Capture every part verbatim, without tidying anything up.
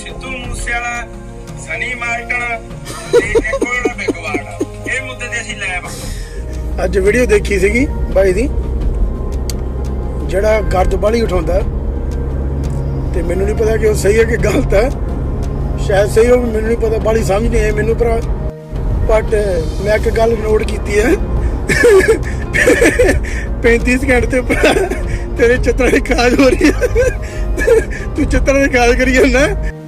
Sidhu Moosewala, Sunny Malton ਤੇ ਇੱਕ ਜਿਹੜਾ ਬਿਗਵਾੜ ਆ, ਇਹ ਮੁੱਦੇ ਤੇ ਅਸੀਂ ਲੈਬ ਅੱਜ ਵੀਡੀਓ ਦੇਖੀ ਸੀਗੀ ਬਾਈ ਦੀ, ਜਿਹੜਾ ਗਰਦ ਬਾਲੀ ਉਠਾਉਂਦਾ ਤੇ ਮੈਨੂੰ ਨਹੀਂ ਪਤਾ ਕਿ ਉਹ ਸਹੀ ਹੈ ਕਿ ਗਲਤ ਹੈ। ਸ਼ਾਇਦ ਸਹੀ ਹੋ, ਮੈਨੂੰ ਨਹੀਂ ਪਤਾ, ਬਾਲੀ ਸਮਝ ਨਹੀਂ ਆਈ ਮੈਨੂੰ, ਭਰਾ। ਬਟ ਮੈਂ ਇੱਕ ਗੱਲ ਨੋਟ ਕੀਤੀ ਹੈ, पैंतीस सैकंड ते तेरे चित्रा की खाज हो रही है, तू चित्रा की खाज करी जाना।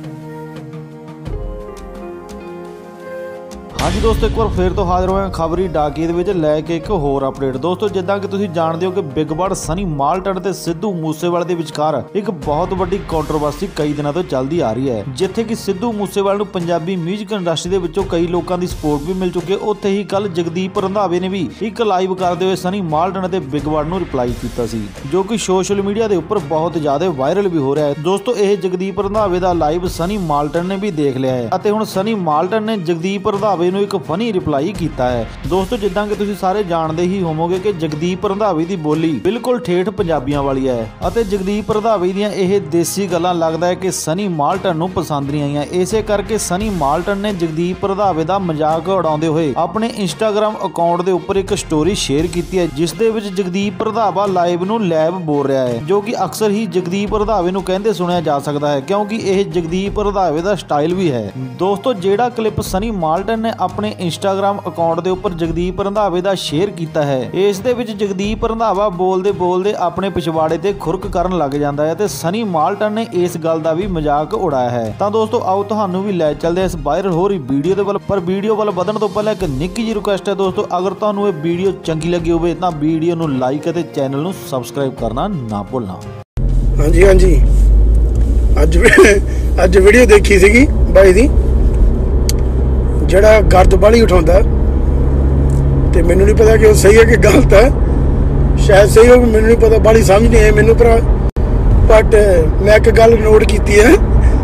हाँ जी दोस्तों, एक बार फिर तो हाजिर होए खबरी डाकी दे लैके एक होर अपडेट। दोस्तों जिद्दां कि तुसीं जाणदे हो कि बिग बड़ सनी मालटन ते सिद्धू मूसेवाले दे विचकार एक बहुत वड्डी कंट्रोवर्सी कई दिनों तो चलती आ रही है, जिथे कि सिद्धू मूसेवाले नूं पंजाबी म्यूजिक इंडस्ट्री दे विचों कई लोगों की सपोर्ट भी मिल चुकी है। उत्थे ही कल जगदीप रंधावे ने भी एक लाइव करते हुए सनी मालटन ते बिग बड़ नूं रिप्लाई कीता सी, जो कि सोशल मीडिया के उपर बहुत ज्यादा वायरल भी हो रहा है। दोस्तों यह जगदीप रंधावे का लाइव सनी मालटन ने भी देख लिया है और हुण सनी मालटन ने जगदीप रंधावे एक फनी रिप्लाई किया है। दोस्तों जिद्दां कि तुसीं सारे जानते ही होवोगे कि जगदीप रंधावे की बोली बिल्कुल ठेठ पंजाबियां वाली है और जगदीप रंधावे दीयां यह देसी गल्लां लगदा है कि सनी मालटन नूं पसंद नहीं आईयां। इसे करके सनी मालटन ने जगदीप रंधावे का मजाक उड़ाउंदे होए अपने इंस्टाग्राम अकाउंट के उपर एक स्टोरी शेयर की है, जिस दे विच जगदीप रंधावा लाइव नूं लैब बोल रहा है, जो कि अक्सर ही जगदीप रंधावे नूं कहंदे सुनिया जा सकता है, क्योंकि यह जगदीप रंधावे का स्टाइल भी है। दोस्तों जिहड़ा क्लिप सनी मालटन ने अपने इंस्टाग्राम अकाउंट के उपर जगदीप रंधावे का शेयर किया है, इस दे विच जगदीप रंधावा बोलते बोलते अपने पिछवाड़े ते खुरक करन लग जाता है ते सनी मालटन ने इस गल का भी मजाक उड़ाया है। तो दोस्तों आओ तुहानू भी लै चलते हैं इस वायरल हो रही वीडियो दे वल। पर वीडियो वाल वधण तो पहले एक निक्की जी रिक्वेस्ट है दोस्तों, अगर तुहानू ये वीडियो चंगी लगी होवे तां वीडियो नू लाइक ते चैनल नू सबसक्राइब करना ना भुलना। हाँ जी हाँ जी, अज अज वीडियो देखी सीगी बाई दी, ਜਿਹੜਾ ਗਰਦ ਬਾਲੀ ਉਠਾਉਂਦਾ ਤੇ ਮੈਨੂੰ ਨਹੀਂ ਪਤਾ ਕਿ ਉਹ ਸਹੀ ਹੈ ਕਿ ਗਲਤ ਹੈ। ਸ਼ਾਇਦ ਸਹੀ ਹੋ, ਮੈਨੂੰ ਨਹੀਂ ਪਤਾ, ਬਾਲੀ ਸਮਝ ਨਹੀਂ ਆਈ ਮੈਨੂੰ, ਭਰਾ। ਬਟ ਮੈਂ ਇੱਕ ਗੱਲ ਨੋਟ ਕੀਤੀ ਹੈ,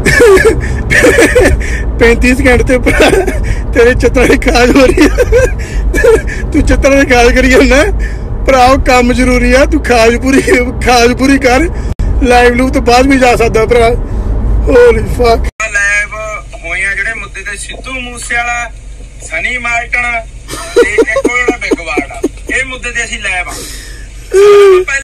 पैंतीस ਸੈਕੰਡ ਤੇ ਤੇਰੇ चित्रा की खाज हो रही है, तू चित्रा की खाज करी जाना। ਭਰਾ ਕੰਮ ਜ਼ਰੂਰੀ ਆ, ਤੂੰ ਖਾਜ ਪੂਰੀ ਖਾਜ ਪੂਰੀ ਕਰ। ਲਾਈਵ ਲੂਪ ਤੋਂ ਬਾਅਦ ਵੀ ਜਾ ਸਕਦਾ ਭਰਾ। ਹੋਲੀ ਫੱਕ। ਜਿਹੜੇ ਮੁੱਦੇ ਤੇ ਸਿੱਧੂ ਮੂਸੇਵਾਲਾ, ਸਨੀ ਮਾਲਟਨ ਤੇ ਇੱਕ ਜਿਹੜਾ ਬਿਗਵਾੜ ਆ, ਇਹ ਮੁੱਦੇ ਤੇ ਅਸੀਂ ਲੈਬ